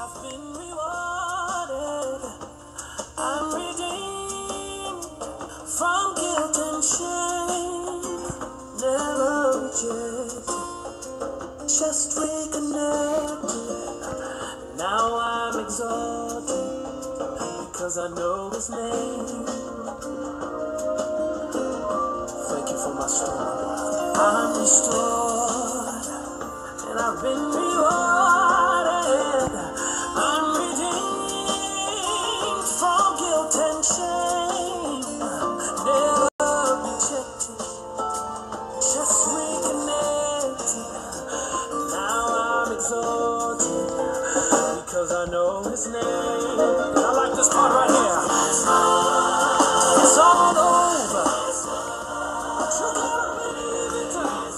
I've been rewarded. I'm redeemed from guilt and shame. Never rejected, just reconnected. Now I'm exalted because I know His name. Thank you for my story. I'm restored and I've been rewarded. I'm redeemed from guilt and shame. Never rejected, just reconnected. Now I'm exalted because I know His name. And I like this part right here. It's all over. But you gotta believe it.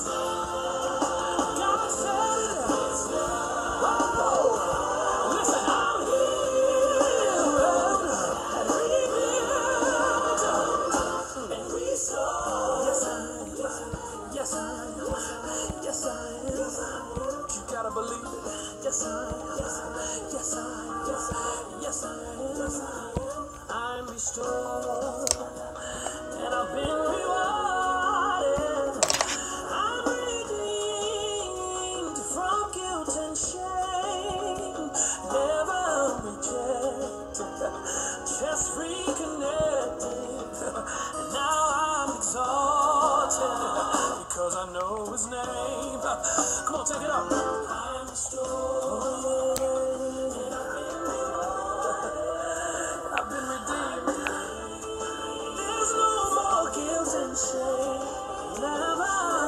God said it. Whoa. Listen, I'm healed and rebuilt and restored. Yes, I am. Yes, I am. You gotta believe it. Yes, I am. Yes, I am. Yes, I am. I'm restored and I've been rewarded. I'm redeemed from guilt and shame. Never rejected, just reconnected. And now I'm exalted because I know His name. Come on, take it up. I'm restored. I've been redeemed. There's no more guilt and shame. Never.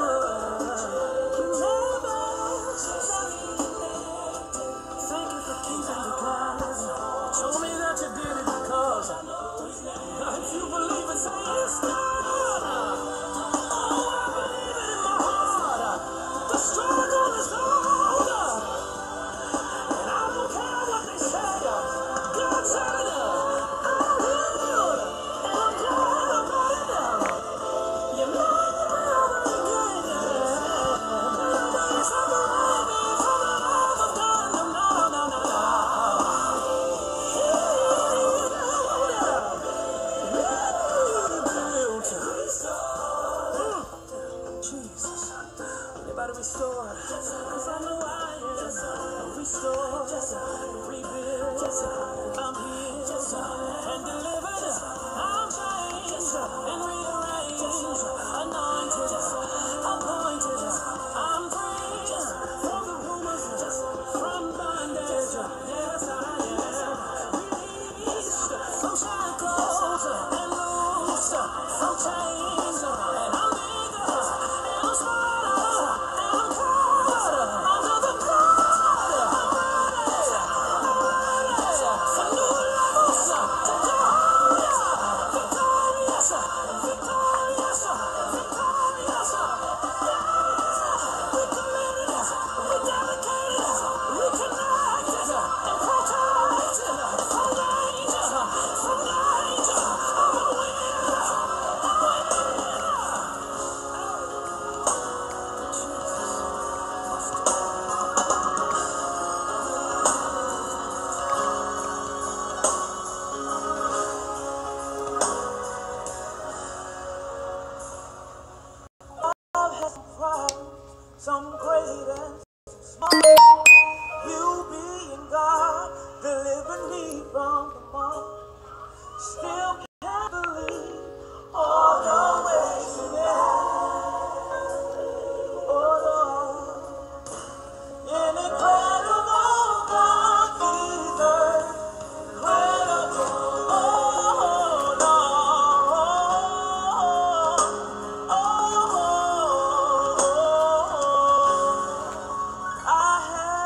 Thank you for keeping the guys. Show me that you did it because if you believe it, say yes, God. Oh, I believe it in my heart. The struggle is over. And I don't care what they say. God said it. I'm healed. And I'm glad about it. You might never again. Separate me from the love of God. No, no, no, no, no. Jesus. Anybody restored? Cause I know I am restored, rebuilt, I'm healed and delivered. I'm changed and rearranged, anointed, appointed. I'm free from the rumors, from bondage. Yes, I am released from shackles and loosed from chains. And I'm bigger and I'm smarter and I'm covered under the blood. For new levels to go. Victorious, victorious, victorious. We committed, we dedicated, we connected and protected from danger, from danger. I'm a winner, I'm a winner. Love has some problems, some great and small. You being God, deliver me from them all. Still can't believe all the ways you made. Oh Lord, incredible God, Jesus, incredible. Oh Lord, I have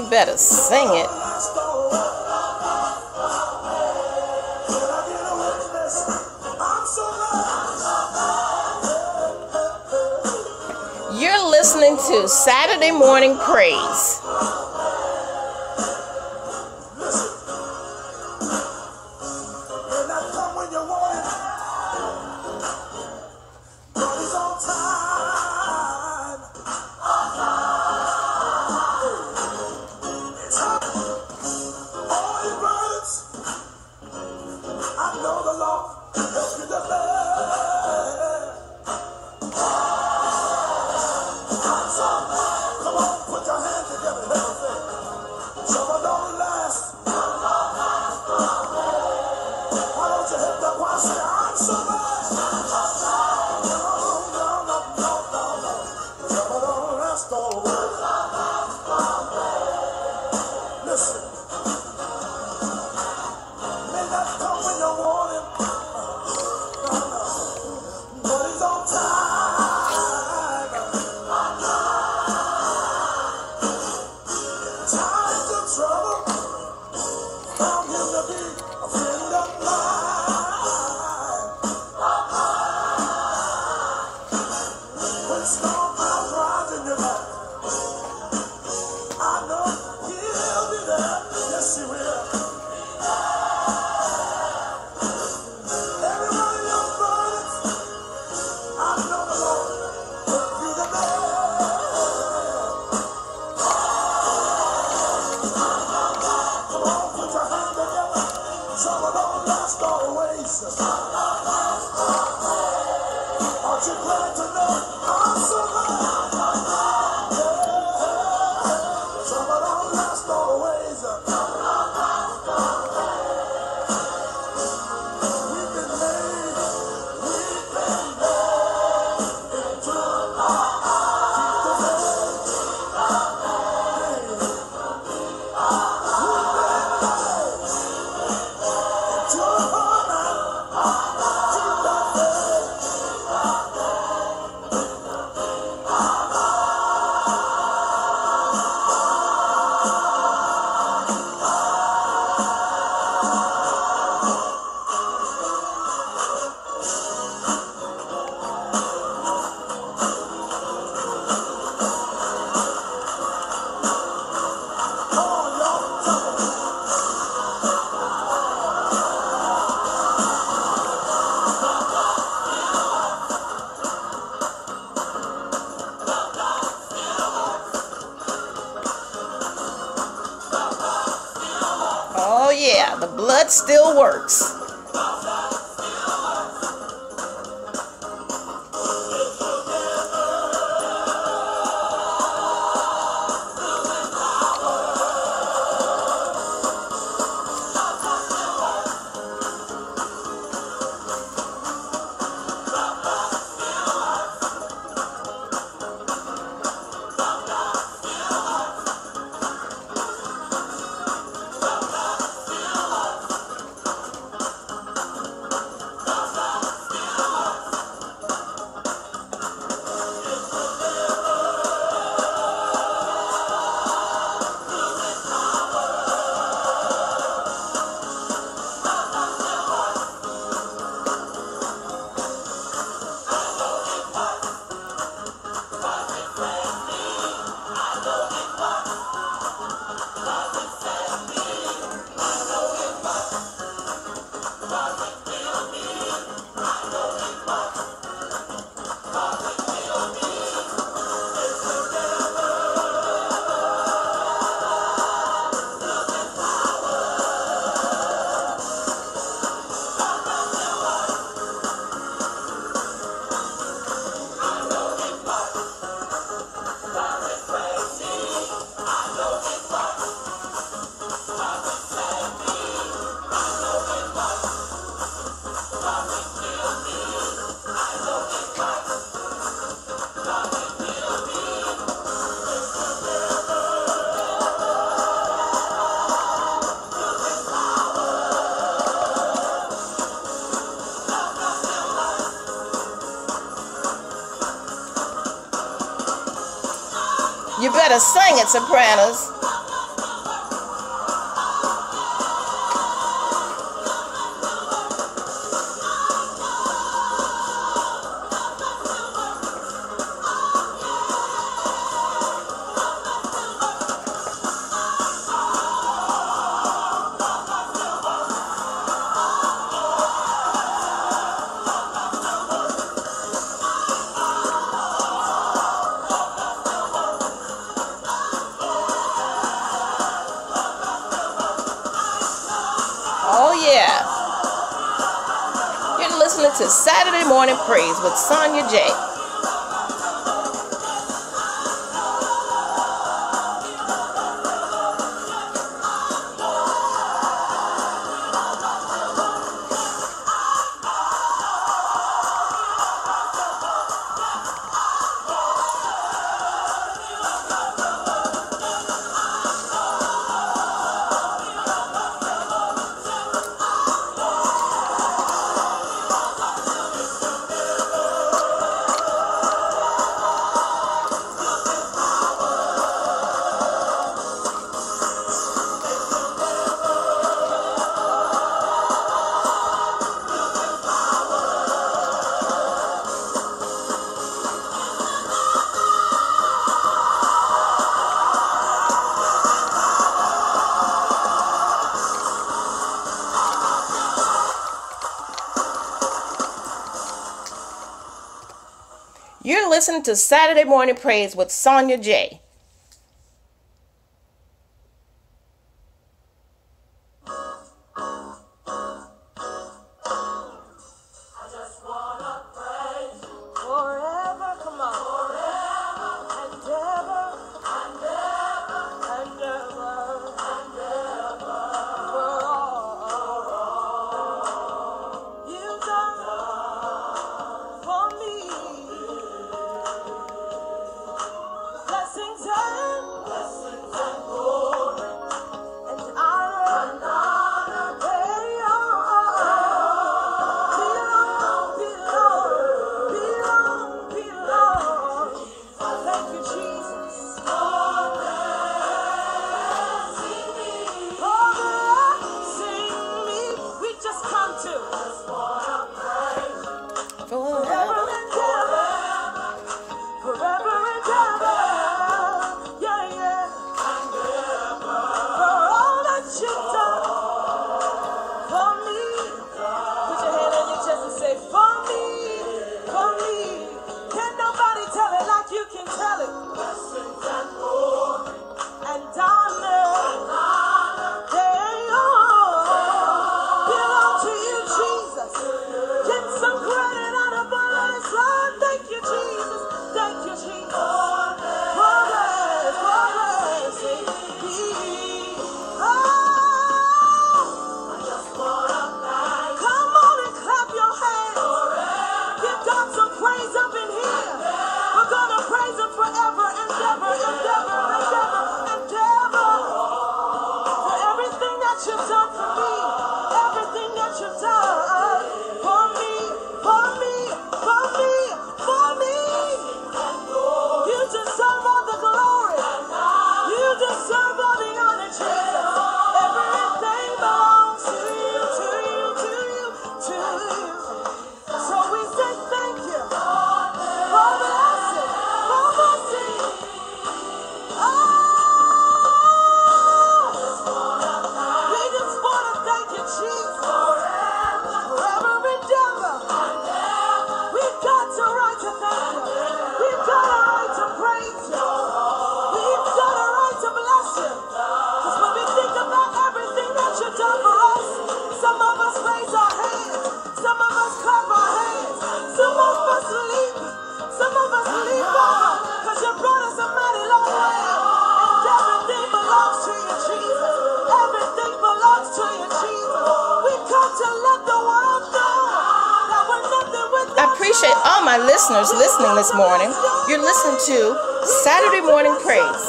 You better sing it. You're listening to Saturday Morning Praise. Oh yeah, the blood still works. You better sing it, sopranos. to Saturday Morning Praise with Sonia J. You're listening to Saturday Morning Praise with Sonia J. Appreciate all my listeners listening this morning. You're listening to Saturday Morning Praise.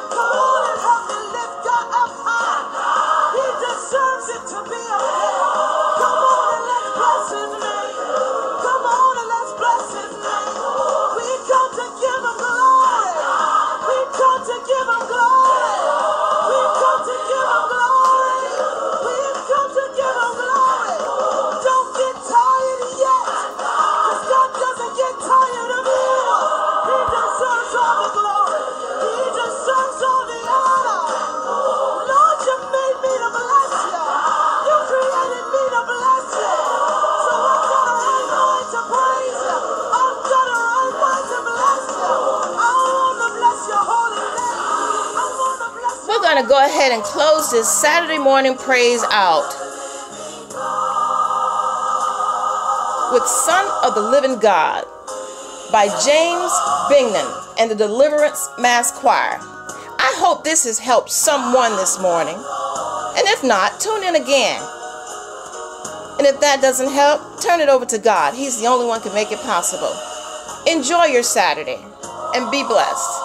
We're going to go ahead and close this Saturday Morning Praise out with Son of the Living God by James Bingman and the Deliverance Mass Choir. I hope this has helped someone this morning. And if not, tune in again. And if that doesn't help, turn it over to God. He's the only one who can make it possible. Enjoy your Saturday and be blessed.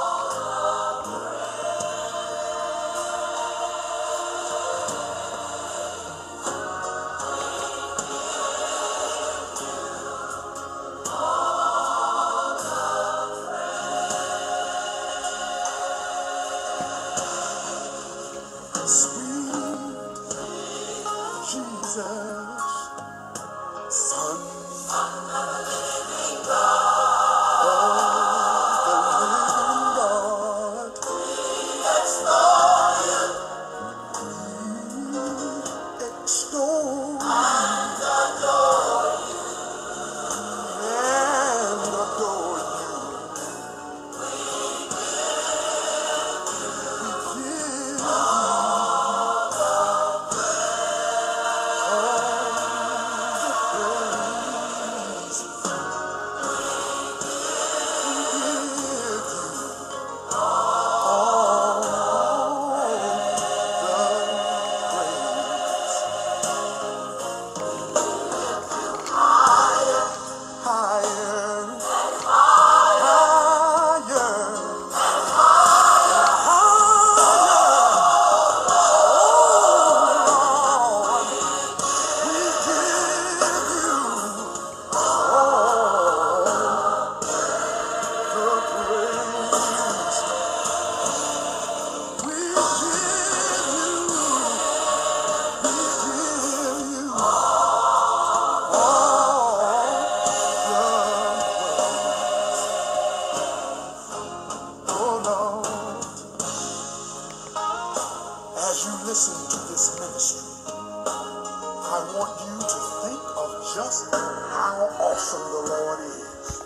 As you listen to this ministry, I want you to think of just how awesome the Lord is.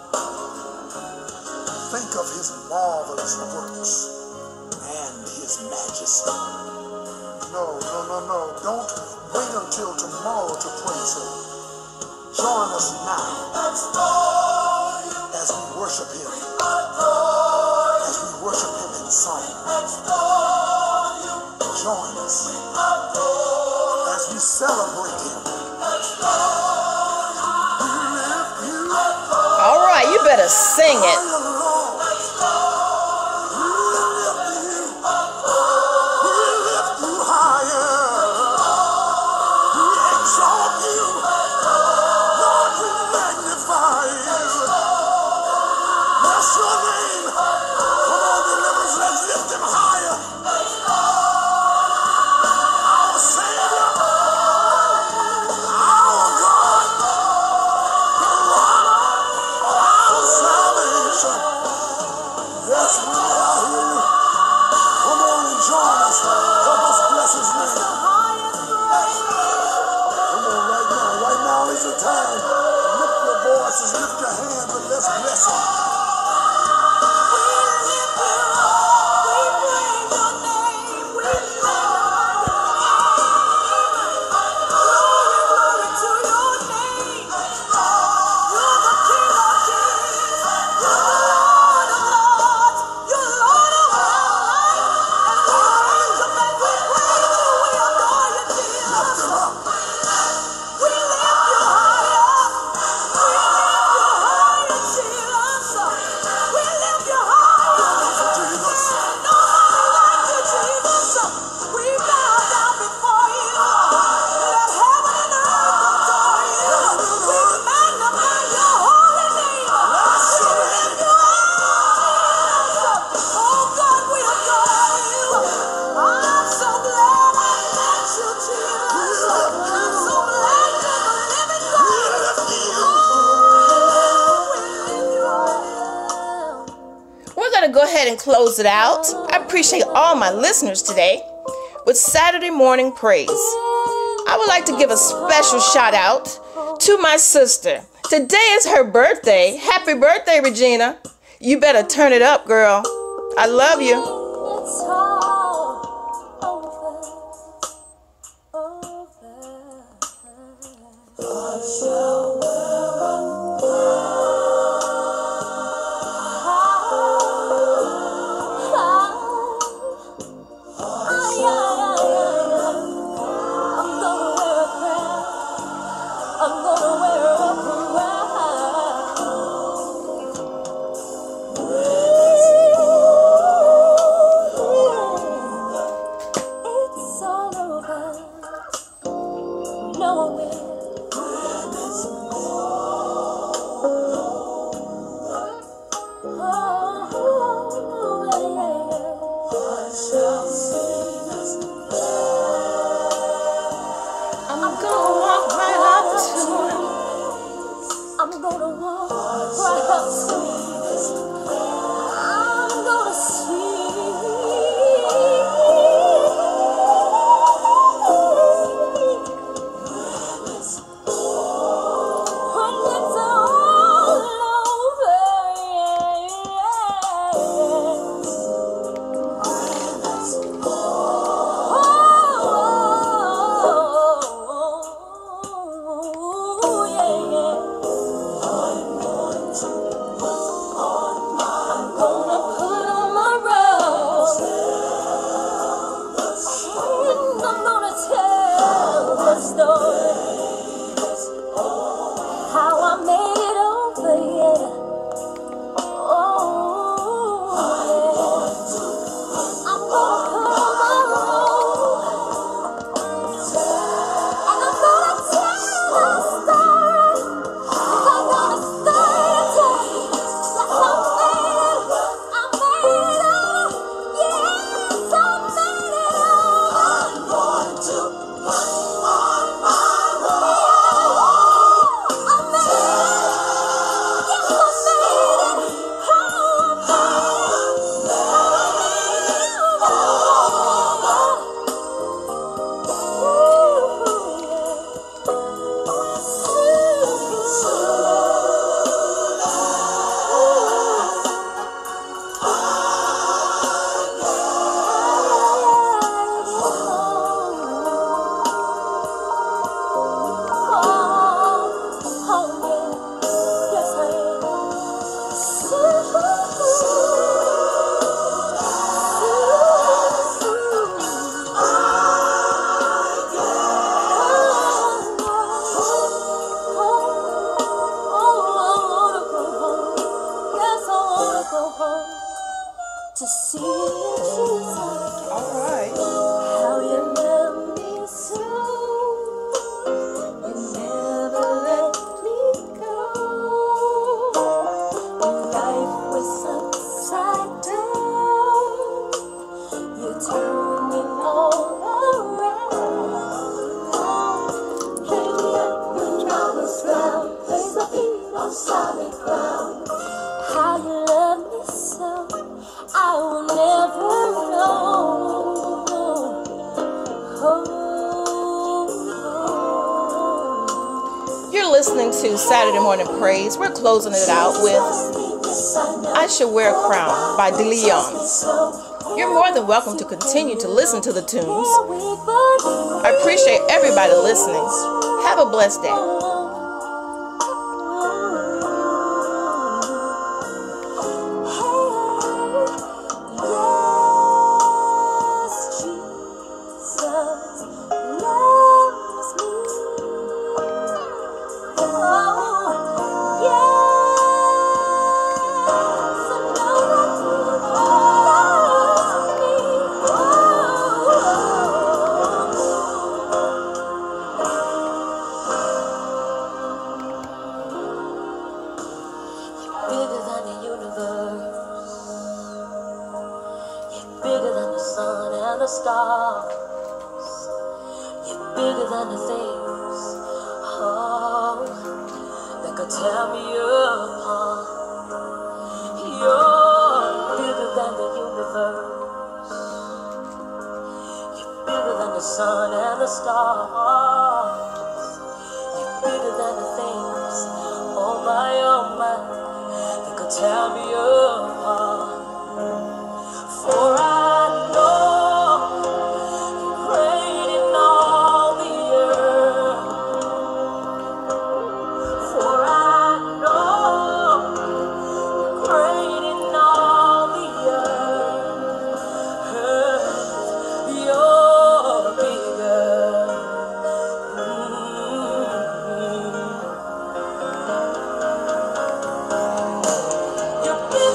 Think of his marvelous works and his majesty. No. Don't wait until tomorrow to praise him. Join us now as we worship him. As we worship him in song. Join us as we celebrate him. All right, you better sing it. Go ahead and close it out. I appreciate all my listeners today with Saturday Morning Praise. I would like to give a special shout out to my sister. Today is her birthday. Happy birthday, Regina. You better turn it up, girl. I love you. I shall To see you, Jesus. All right. How you love me so. You never let me go. When life was upside down, you turned me all around. When I was down, place my feet on solid ground. How you love me so, I will never know. You're listening to Saturday Morning Praise. We're closing it out with I Shall Wear a Crown by DeLeon. You're more than welcome to continue to listen to the tunes. I appreciate everybody listening. Have a blessed day. The stars, you're bigger than the things, oh, that could tear me apart. You're bigger than the universe. You're bigger than the sun and the stars. You're bigger than the things, oh my, that could tear me apart. For I know you're bigger.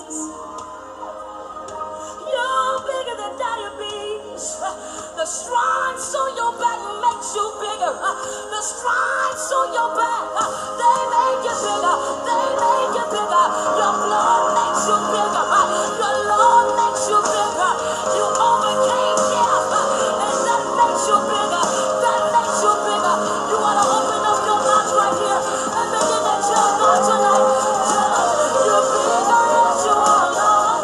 You're bigger than diabetes. The stripes on your back makes you bigger. The stripes on your back, they make you bigger. They make you bigger. Your blood makes you bigger. Your Lord makes you bigger. You overcame death, and that makes you bigger. That makes you bigger. You want to open up your mouth right here and begin to tell God tonight. You're bigger as you are, Lord.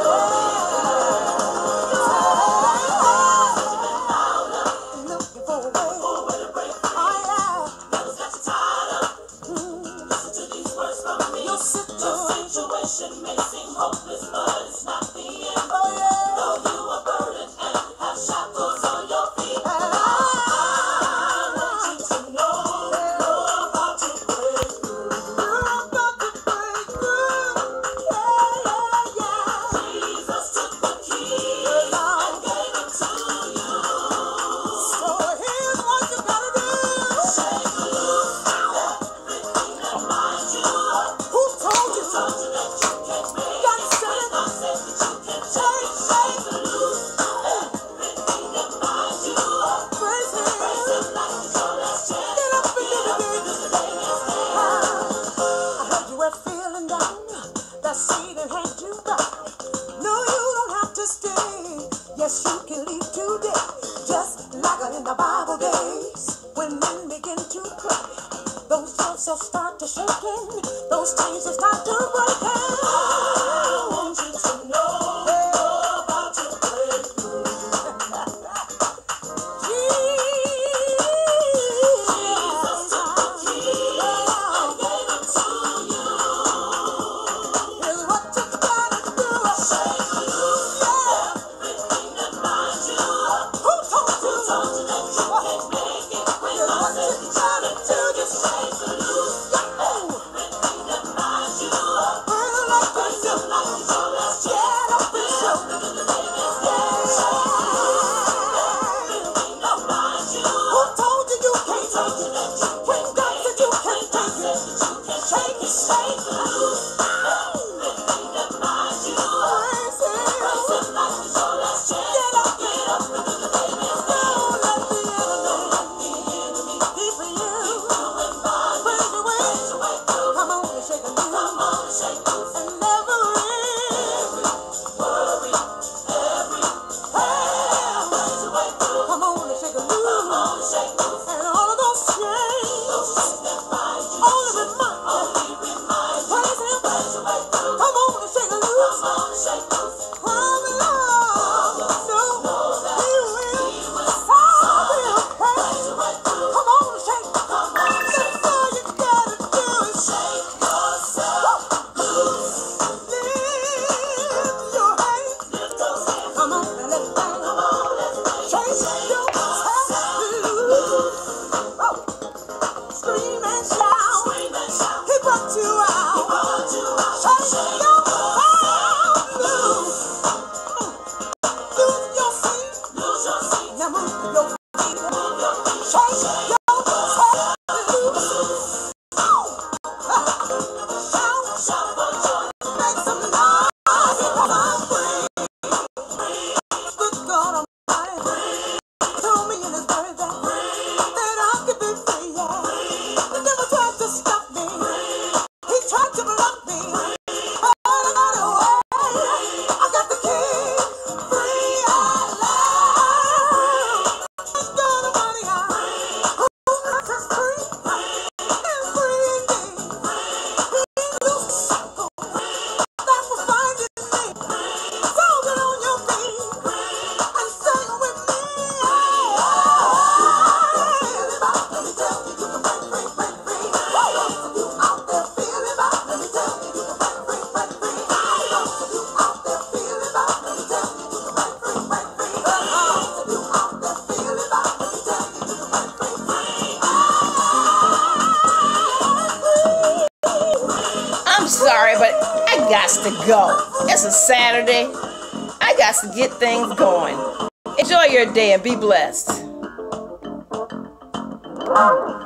Looking for a way to break. Oh, yeah. Never got you tied up. Listen to these words from me. Your situation may seem hopeless, but it's not the end. Oh, yeah. Though you are burdened and have shackles on your feet. I want you to know about to break through. You're about to break through. Yeah. Jesus took the key and gave it to you. So here's what you gotta do. Shake loose everything that binds you up. Who told you that you can't make it? God said it. God said that you can change. Shake loose everything that binds you up. Praise Him. Praise Him like it's your last chance. Get up and get it. Today is there. I heard you were feeling down. That Satan had you back. No, you don't have to stay. Yes, you can leave today. Just like in the Bible days, when men begin to pray, those yokes will start to shaking, those chains will start to breaking. I want you to know about to break through. Jesus took the key and gave it to you. Here's what you gotta do. Shake loose everything that binds you up. Who told you that you can't make it? Here's what you gotta do. Just shake loose everything that binds you up. Burn like it's your last chance. Get up and show that the day is there. Everything that binds you up. Who told you you can't take it? When God said you can't take it, shake it, shake loose everything that binds you up. Praise Him like it's your last chance. Get up, because the day is there. Don't let the enemy keep you. Praise your way. Come on and shake it loose. And never worry, every come on and shake it loose. And all of those chains, only remind, praise Him. Come on and shake it loose. Come along, no, He will solve your pain. Come on and shake. That's all you gotta do is shake yourself loose. Lift your hands. Come on and let it down. Shake yourself loose. Oh. Scream and shout. He brought you out. Shake yourself loose. Lose your seat. Now move your feet. Shake yourself loose. Shout for joy. Make some noise because I'm free. Good God Almighty told me in His word that I could be free. Yeah. The devil tried to stop me. He tried to block me. But I got away. I got the key. Free at last. Good God Almighty, who lets us free is free indeed. He loosed the shackle that was binding me. So get on your feet and sing with me. Let me tell you, you can break free, break free. Those of you out there feeling about, let me tell you, you can break free, break free. Those of you out there feeling about, let me tell you, you can break free, break free. Those of you out there feeling about, let me tell you, you can break free, I'm sorry, but I got to go. It's a Saturday. I got to get things going. Enjoy your day and be blessed.